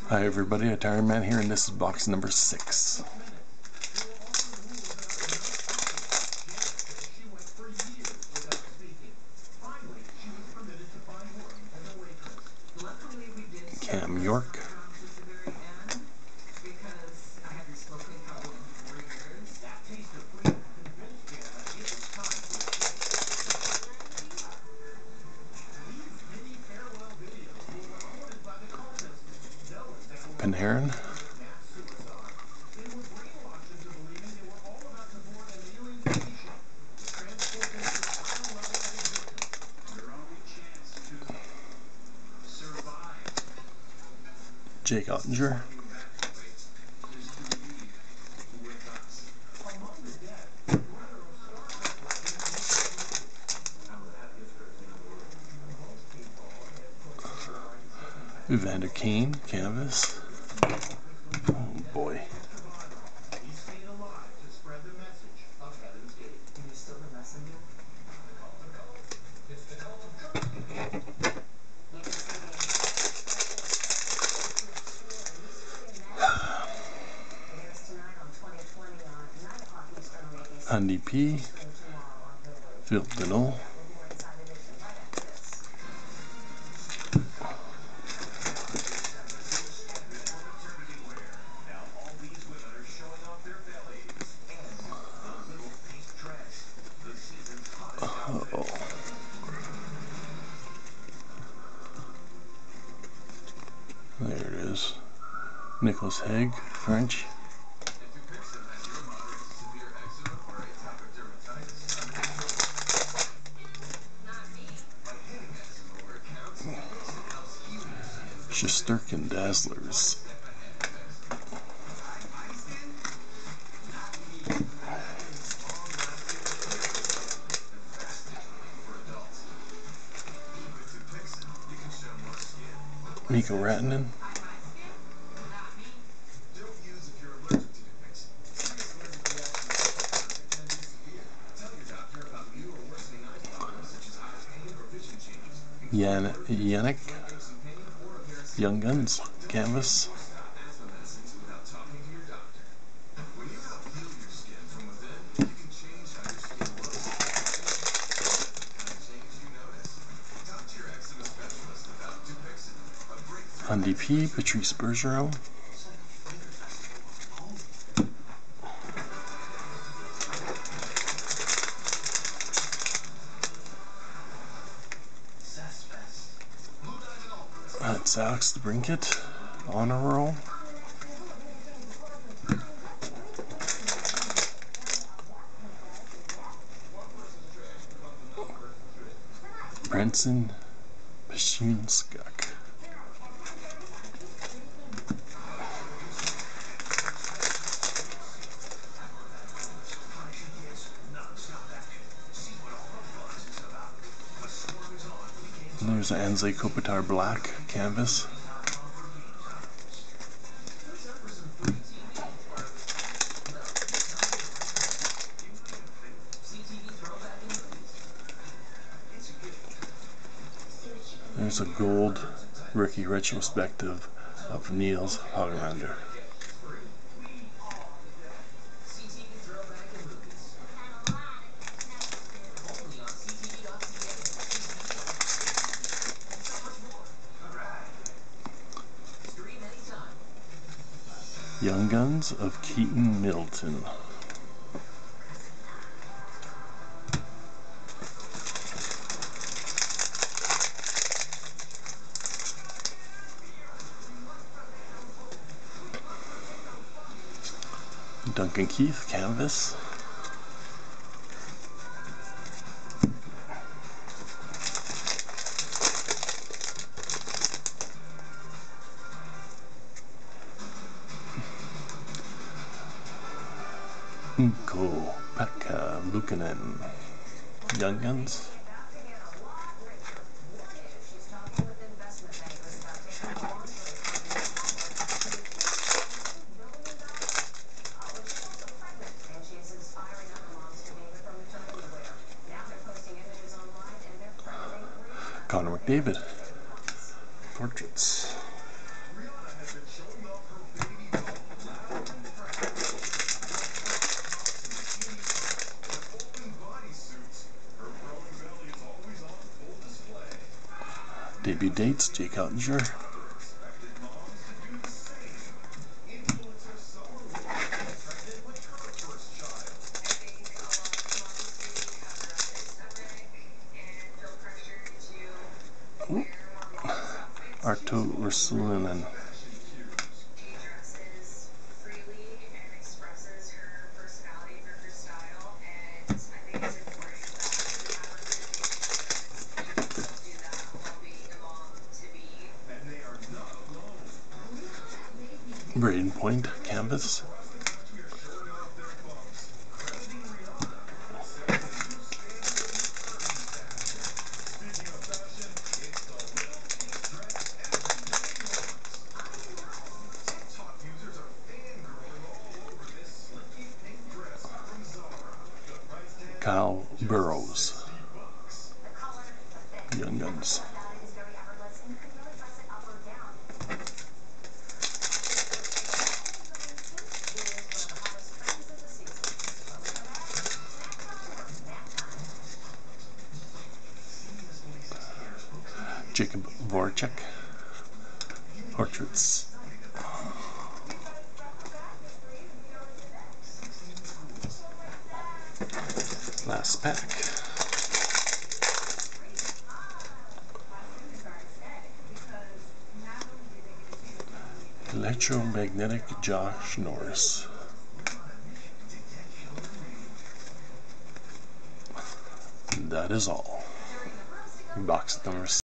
Hi everybody, Iron Man here, and this is box number 6. Cam York. Panarin. Jake Ottinger. Evander Kane, canvas. Oh boy. Andy P. Phil Danault. There it is. Nicholas Hague, French. Shesterkin Dazzlers. Mikko Rantanen. Yannick. Young Guns, canvas. Andy P. Patrice Bergeron. That's Alex DeBrincat, honor roll. Branson Pashunskak. There's Anze Kopitar Black canvas. There's a gold rookie retrospective of Niels Hoglander. Young Guns of Keaton Middleton. Duncan Keith, canvas. Pekka Luukkonen, Young Guns. Connor McDavid, portraits. Debut dates: Jake Oettinger. Arto Ruotsalainen. Braden Point canvas. Kyle Burrows. Young Guns. Jacob Voracek. Portraits. Last pack. Electromagnetic Josh Norris. That is all. Box number